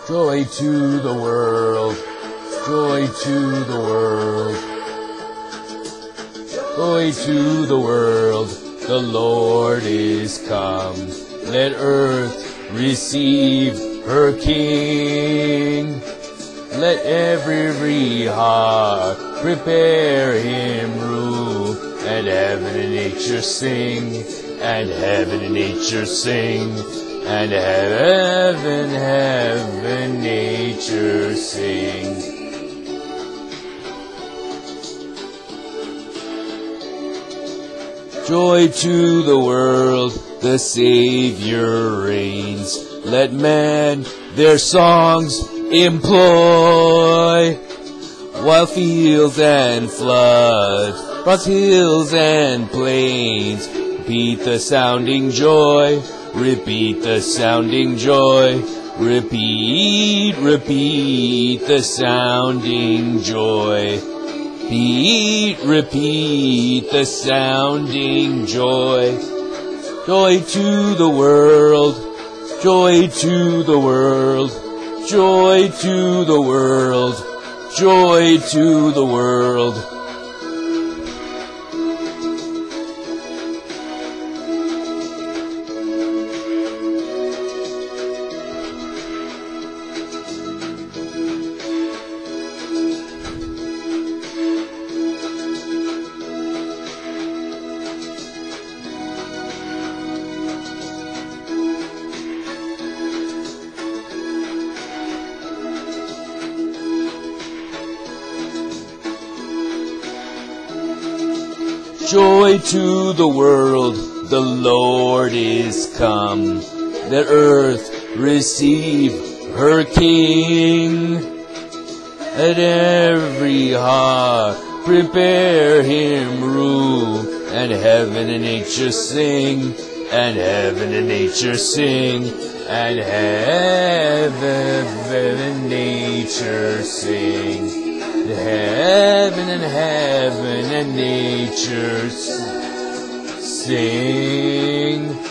Joy to the world, joy to the world, joy to the world, the Lord is come. Let earth receive her King. Let every heart prepare him rule. And heaven and nature sing, and heaven and nature sing, and heaven, nature sing. Joy to the world, the Savior reigns. Let men their songs employ, while fields and floods, across hills and plains, repeat the sounding joy, repeat the sounding joy, repeat the sounding joy, repeat the sounding joy. Joy to the world, joy to the world, joy to the world, joy to the world. Joy to the world, the Lord is come. Let earth receive her King. Let every heart prepare him rule. And heaven and nature sing, and heaven and nature sing, and heaven and nature sing. Heaven and nature sing.